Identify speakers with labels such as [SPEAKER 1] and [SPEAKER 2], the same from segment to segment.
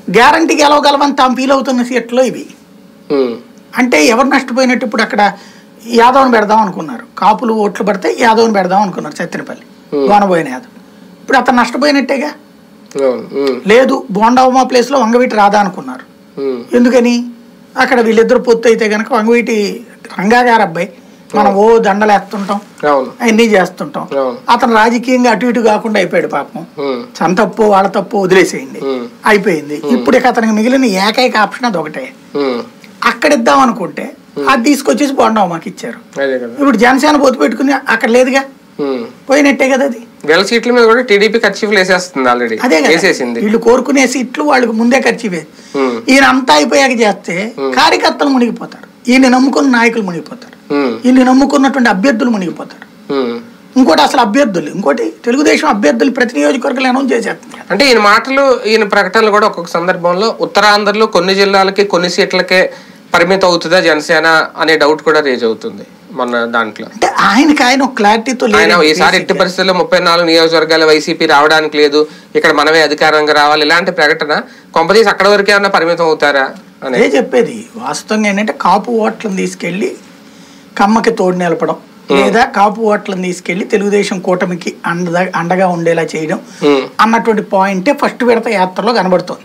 [SPEAKER 1] Guarantee గెలవగలమని తాము feel అవుతున్న సీట్లో ఇవి. అంటే ఎవరు నష్టపోయినట్టు? ఇప్పుడు అక్కడ యాదవ్ని పెడదాం అనుకున్నారు, కాపులు ఓట్లు పడితే యాదవ్ని పెడదాం అనుకున్నారు, సత్తెనపల్లి గోనబోయిన యాదవ్. ఇప్పుడు అతను నష్టపోయినట్టేగా. లేదు, బోండావుమా ప్లేస్ లో వంగవీటి రాదా అనుకున్నారు. ఎందుకని? అక్కడ వీళ్ళిద్దరు పొత్తు అయితే కనుక వంగవీటి రంగా గారు అబ్బాయి, మనం ఓ దండలేస్తుంటాం, అన్నీ చేస్తుంటాం. అతను రాజకీయంగా అటు ఇటు కాకుండా అయిపోయాడు పాపం. తన తప్పు వాళ్ళ తప్పు వదిలేసేయండి, అయిపోయింది. ఇప్పుడు ఇక అతనికి మిగిలిన ఏకైక ఆప్షన్ అది ఒకటే. అక్కడ ఇద్దాం అనుకుంటే అది తీసుకొచ్చేసి బోండావుమాకి ఇచ్చారు. ఇప్పుడు జనసేన పొత్తు పెట్టుకుని అక్కడ లేదుగా, పోయినట్టే కదా. అది
[SPEAKER 2] వేల సీట్ల మీద కూడా టీడీపీ ఖర్చీఫ్లు వేసేస్తుంది ఆల్రెడీ.
[SPEAKER 1] అదే కదా, వీళ్ళు కోరుకునే సీట్లు వాళ్ళకి ముందే ఖర్చు. ఈయన అంతా అయిపోయాక చేస్తే కార్యకర్తలు మునిగిపోతారు, ఈయన నమ్ముకున్న నాయకులు మునిగిపోతారు, ఈయన నమ్ముకున్నటువంటి అభ్యర్థులు మునిగిపోతారు. ఇంకోటి అసలు అభ్యర్థులు, ఇంకోటి తెలుగుదేశం అభ్యర్థులు ప్రతి నియోజకవర్గాలు అనౌన్స్ చేసేస్తున్నారు.
[SPEAKER 2] అంటే ఈయన మాటలు, ఈయన ప్రకటనలు కూడా ఒక్కొక్క సందర్భంలో ఉత్తరాంధ్రలో కొన్ని జిల్లాలకి కొన్ని సీట్లకే పరిమితం అవుతుందా జనసేన అనే డౌట్ కూడా రేజ్ అవుతుంది మొన్న దాంట్లో.
[SPEAKER 1] అంటే ఆయన ఒక క్లారిటీతో
[SPEAKER 2] ఆయన ఈసారి ఎట్టి పరిస్థితుల్లో 34 నియోజకవర్గాల వైసీపీ రావడానికి లేదు, ఇక్కడ మనమే అధికారంగా రావాలి, ఇలాంటి ప్రకటన కొంపదీసి అక్కడ వరకే ఏమన్నా పరిమితం అవుతారా
[SPEAKER 1] అనే చెప్పేది. వాస్తవంగా ఏంటంటే కాపు ఓట్లను తీసుకెళ్లి కమ్మకి తోడు నిలపడం, లేదా కాపు ఓట్లను తీసుకెళ్లి తెలుగుదేశం కూటమికి అండగా ఉండేలా చేయడం అన్నటువంటి పాయింటే ఫస్ట్ విడత యాత్రలో కనబడుతోంది.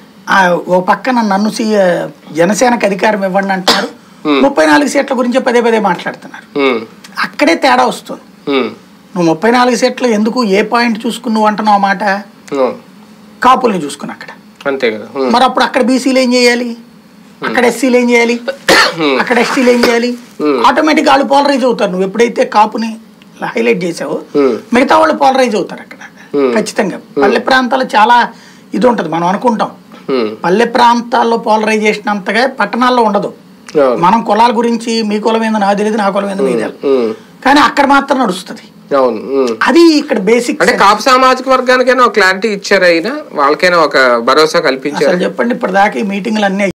[SPEAKER 1] ఓ పక్కన నన్ను జనసేనకు అధికారం ఇవ్వండి అంటున్నారు, 34 సీట్ల గురించి పదే పదే మాట్లాడుతున్నారు. అక్కడే తేడా వస్తుంది. నువ్వు 34 సీట్లు ఎందుకు, ఏ పాయింట్ చూసుకుని నువ్వు అంటున్నావు ఆ మాట? కాపుల్ని చూసుకుని అక్కడ
[SPEAKER 2] అంతే కదా.
[SPEAKER 1] మరి అప్పుడు అక్కడ బీసీలు ఏం చేయాలి, అక్కడ ఎస్సీలు ఏం చేయాలి, అక్కడ ఎస్టీలు ఏం చేయాలి? ఆటోమేటిక్గా వాళ్ళు పోలరైజ్ అవుతారు. నువ్వు ఎప్పుడైతే కాపుని హైలైట్ చేసావో మిగతా వాళ్ళు పోలరైజ్ అవుతారు అక్కడ ఖచ్చితంగా. పల్లె ప్రాంతాల్లో చాలా ఇది ఉంటది, మనం అనుకుంటాం పల్లె ప్రాంతాల్లో పోలరైజేషన్ అంతగా పట్టణాల్లో ఉండదు. మనం కులాల గురించి మీ కులం ఏందో నాకు తెలియదు, నా కులం ఏందో మీకు తెలియదు, కానీ అక్కడ మాత్రం నడుస్తుంది. అది ఇక్కడ బేసిక్.
[SPEAKER 2] అంటే కాపు సామాజిక వర్గానికైనా ఒక క్లారిటీ ఇచ్చారు, అయినా వాళ్ళకైనా ఒక భరోసా కల్పించారు.
[SPEAKER 1] చెప్పండి, ఇప్పటిదాకా ఈ మీటింగ్లు అన్ని